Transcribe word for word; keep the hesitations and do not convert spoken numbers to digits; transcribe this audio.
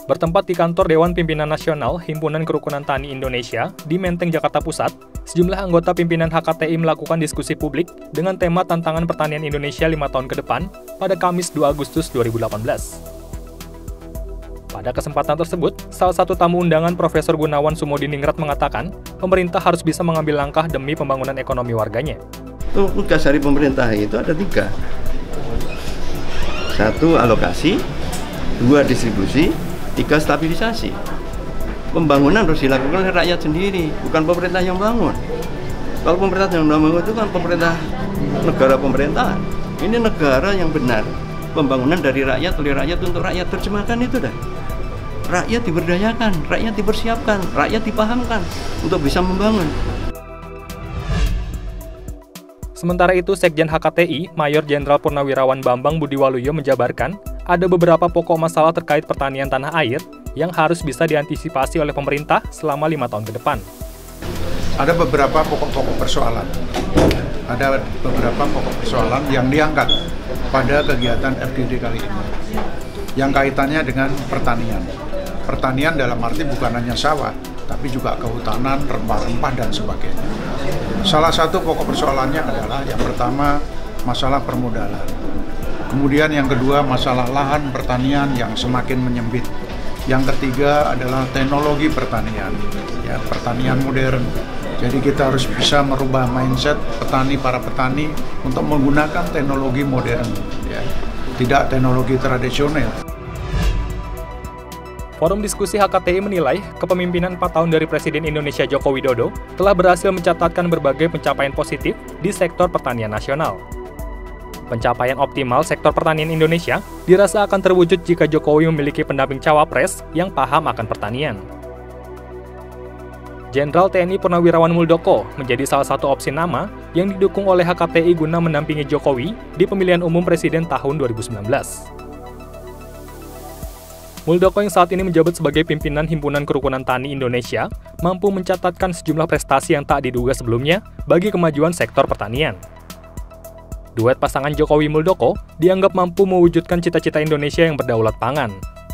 Bertempat di kantor Dewan Pimpinan Nasional Himpunan Kerukunan Tani Indonesia di Menteng, Jakarta Pusat, sejumlah anggota pimpinan H K T I melakukan diskusi publik dengan tema tantangan pertanian Indonesia lima tahun ke depan pada Kamis dua Agustus dua ribu delapan belas. Pada kesempatan tersebut, salah satu tamu undangan Profesor Gunawan Sumodiningrat mengatakan, pemerintah harus bisa mengambil langkah demi pembangunan ekonomi warganya. Tugas dari pemerintah itu ada tiga. Satu, alokasi. Dua, distribusi. Tiga, stabilisasi. Pembangunan harus dilakukan oleh rakyat sendiri, bukan pemerintah yang bangun. Kalau pemerintah yang bangun itu kan pemerintah negara pemerintahan. Ini negara yang benar. Pembangunan dari rakyat, oleh rakyat, untuk rakyat. Terjemahkan itu dah. Rakyat diberdayakan, rakyat dipersiapkan, rakyat dipahamkan untuk bisa membangun. Sementara itu, Sekjen H K T I, Mayor Jenderal Purnawirawan Bambang Budiwaluyo menjabarkan, ada beberapa pokok masalah terkait pertanian tanah air yang harus bisa diantisipasi oleh pemerintah selama lima tahun ke depan. Ada beberapa pokok-pokok persoalan. Ada beberapa pokok persoalan yang diangkat pada kegiatan F G D kali ini, yang kaitannya dengan pertanian. Pertanian dalam arti bukan hanya sawah, tapi juga kehutanan, rempah-rempah, dan sebagainya. Salah satu pokok persoalannya adalah yang pertama masalah permodalan. Kemudian yang kedua masalah lahan pertanian yang semakin menyempit. Yang ketiga adalah teknologi pertanian, ya, pertanian modern. Jadi kita harus bisa merubah mindset petani para petani untuk menggunakan teknologi modern, ya, tidak teknologi tradisional. Forum Diskusi H K T I menilai kepemimpinan empat tahun dari Presiden Indonesia Joko Widodo telah berhasil mencatatkan berbagai pencapaian positif di sektor pertanian nasional. Pencapaian optimal sektor pertanian Indonesia dirasa akan terwujud jika Jokowi memiliki pendamping cawapres yang paham akan pertanian. Jenderal T N I Purnawirawan Muldoko menjadi salah satu opsi nama yang didukung oleh H K T I guna mendampingi Jokowi di pemilihan umum presiden tahun dua ribu sembilan belas. Muldoko yang saat ini menjabat sebagai pimpinan Himpunan Kerukunan Tani Indonesia mampu mencatatkan sejumlah prestasi yang tak diduga sebelumnya bagi kemajuan sektor pertanian. Duet pasangan Jokowi-Muldoko dianggap mampu mewujudkan cita-cita Indonesia yang berdaulat pangan.